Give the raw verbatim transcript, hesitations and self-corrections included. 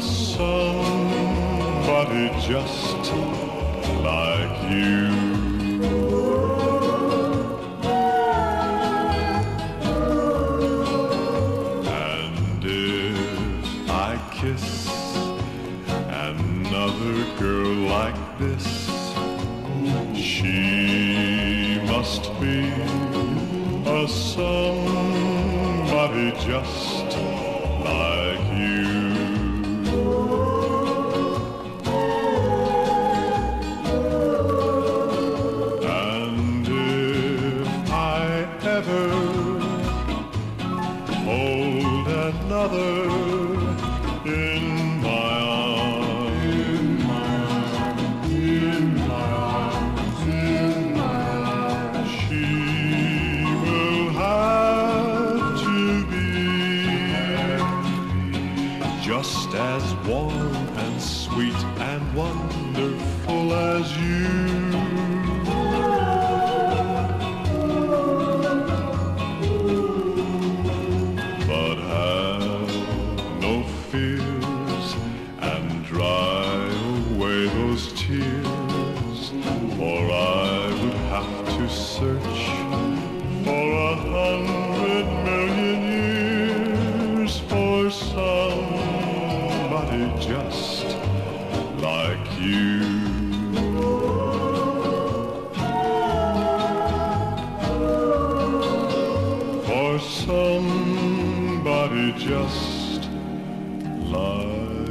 somebody just like you. And if I kiss another girl like this, she must be a somebody just like you. And if I ever hold another in my arms, in my arms, in my arms, in my arms, she will have to be just as warm and sweet and wonderful as you. But have no fears and dry away those tears, for I would have to search for a hundred million years for somebody just like you. For somebody just like